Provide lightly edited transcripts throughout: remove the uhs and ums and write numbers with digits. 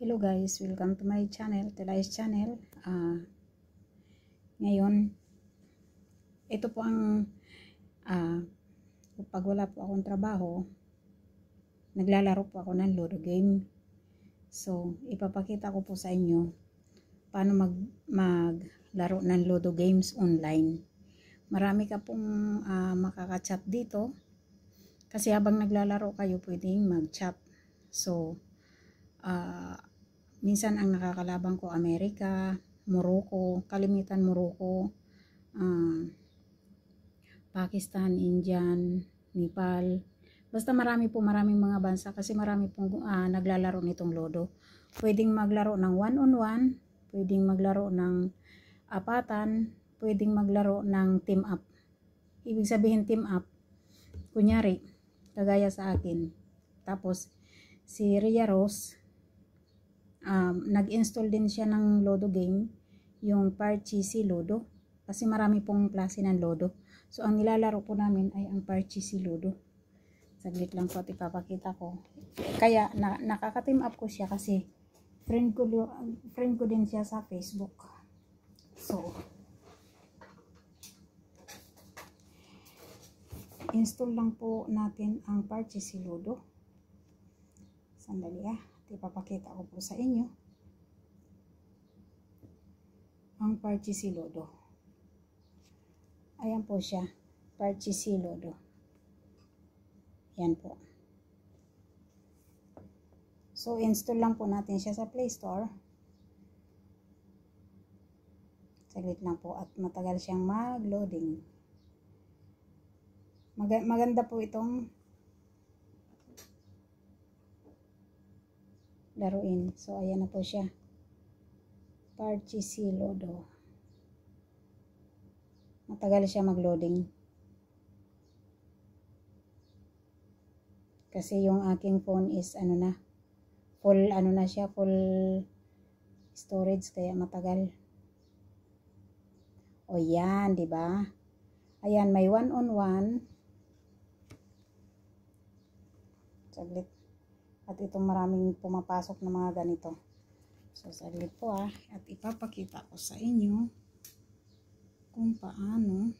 Hello guys, welcome to my channel, TELAY'S channel. Ngayon, ito po ang pag wala po akong trabaho, naglalaro po ako ng Ludo game. So, ipapakita ko po sa inyo paano maglaro ng Ludo games online. Marami ka pong makaka-chat dito kasi habang naglalaro kayo pwedeng mag-chat. So, minsan ang nakakalabang ko Amerika, Morocco, kalimitan Morocco, Pakistan, Indian, Nepal. Basta maraming mga bansa kasi marami pong naglalaro nitong Ludo. Pwedeng maglaro ng one-on-one, pwedeng maglaro ng apatan, pwedeng maglaro ng team up. Ibig sabihin team up, kunyari, kagaya sa akin. Tapos, si Ria Rose, nag-install din siya ng Ludo game, yung Parcheesi Ludo, kasi marami pong klase ng Ludo. So, ang nilalaro po namin ay ang Parcheesi Ludo. Saglit lang po at ipapakita ko. Kaya, nakaka-team up ko siya kasi friend ko din siya sa Facebook. So, install lang po natin ang Parcheesi Ludo. Sandali ipapakita ko po sa inyo ang Parcheesi Ludo. Ayan po siya, Parcheesi Ludo. Yan po. So, install lang po natin siya sa Play Store. Saglit lang po at matagal siyang mag-loading. Maganda po itong laruin. So, ayan na po siya. Parcheesi Ludo. Matagal siya mag-loading. Kasi yung aking phone is full storage kaya matagal. O yan, 'di ba? Ayan, may one-on-one. Saglit. At itong maraming pumapasok na mga ganito. So, saglit po at ipapakita ko sa inyo kung paano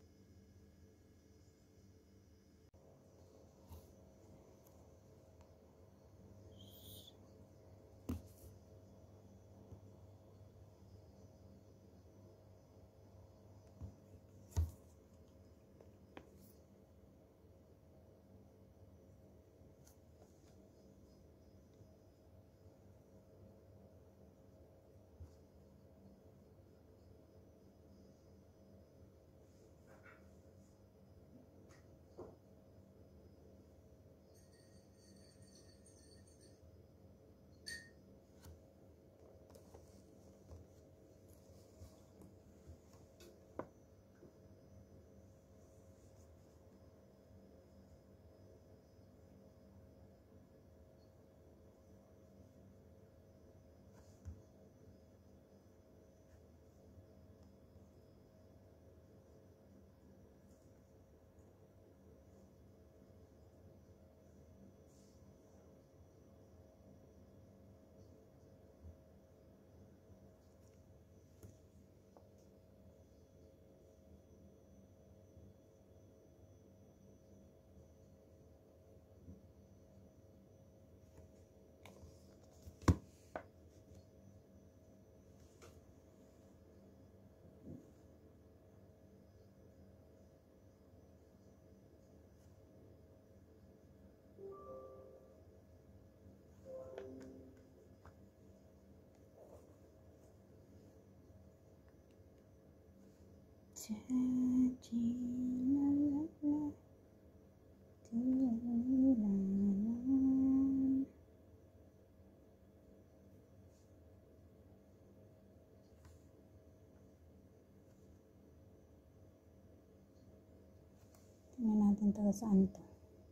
tingnan natin taga saan to.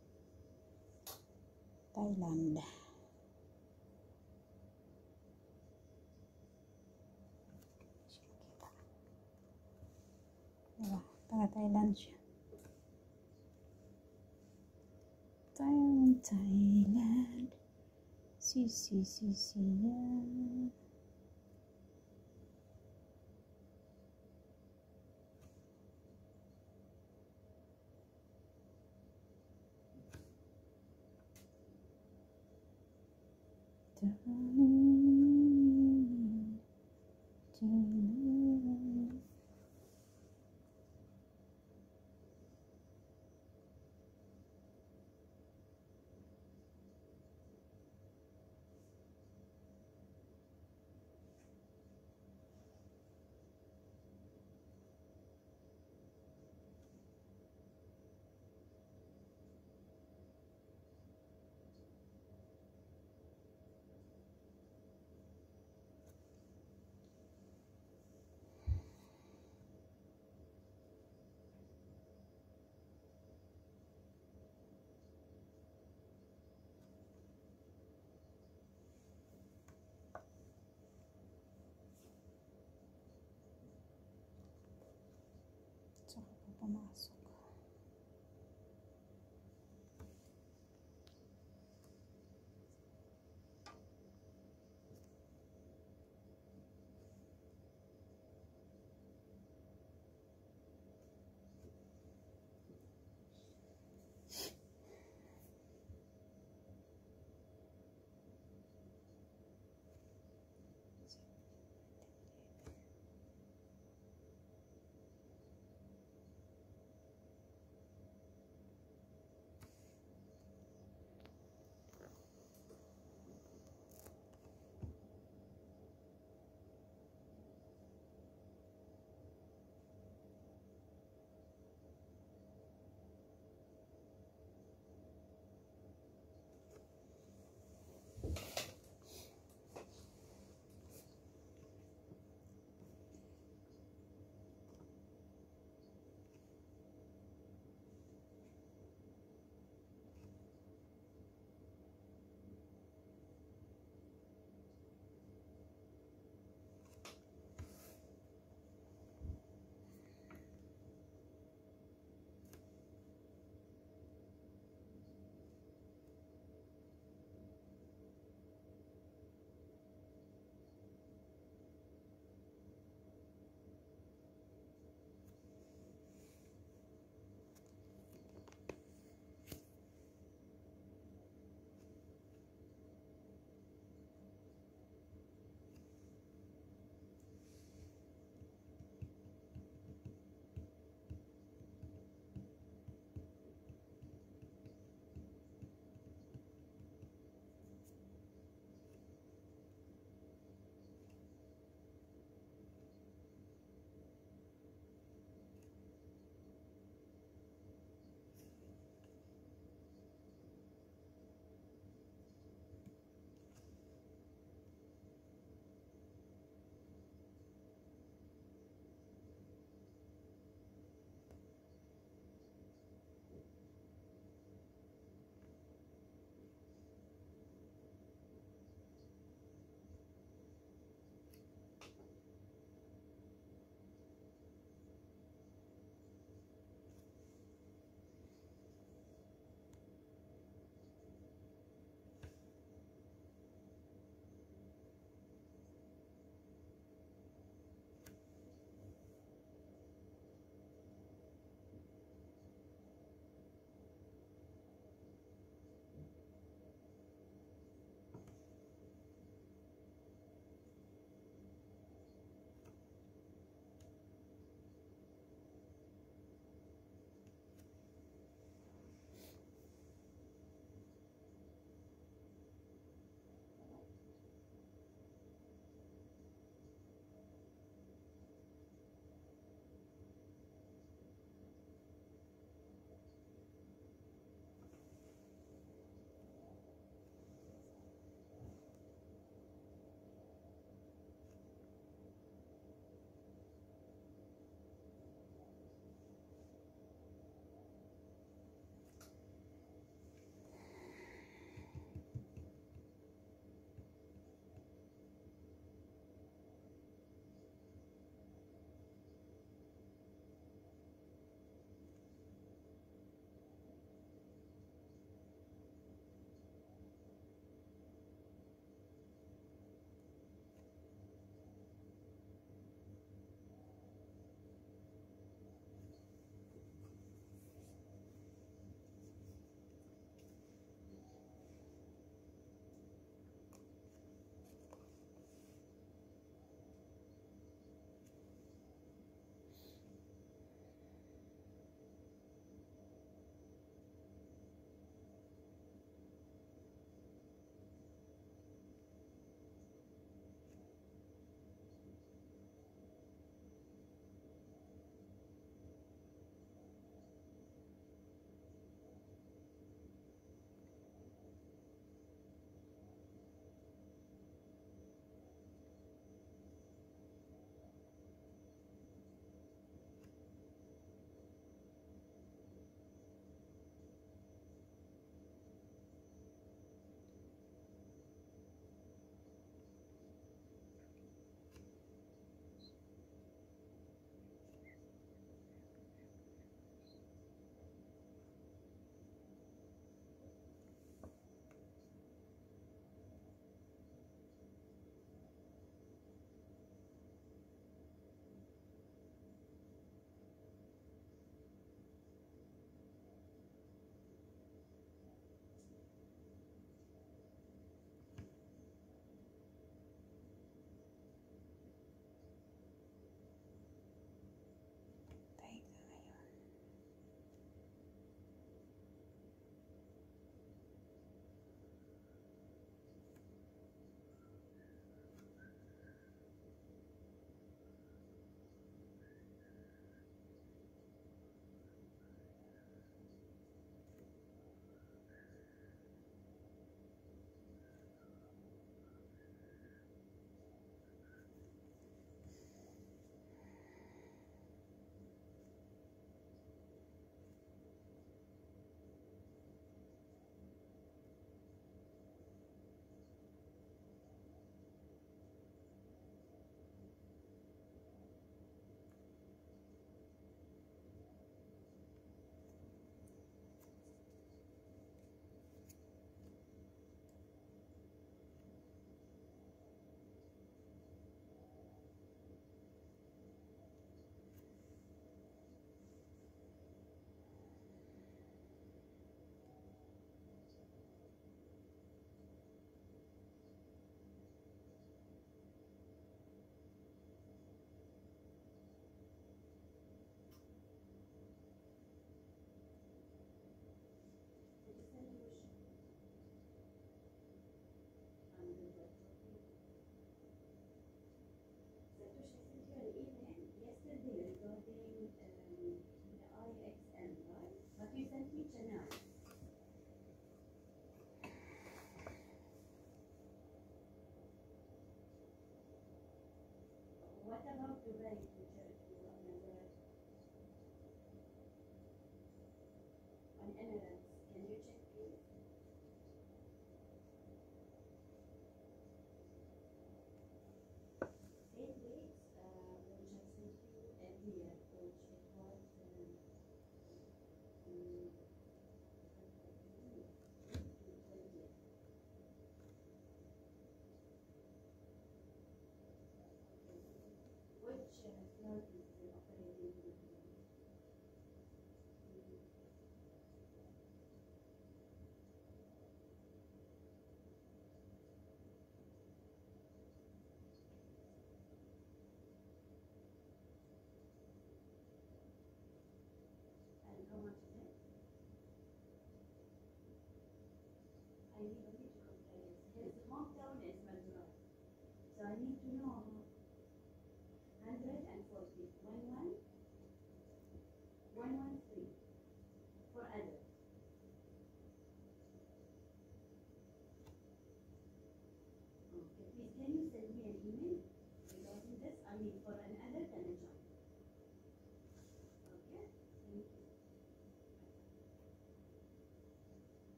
Thailand. Diba? Taga Thailand siya. Thailand. Sisisiyan. Saka pa pumasok.